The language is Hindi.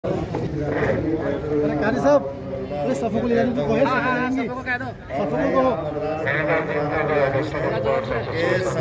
अरे कारी साहब, अरे सफो को ले जाने की कोशिश, सफो को कह दो, सफो को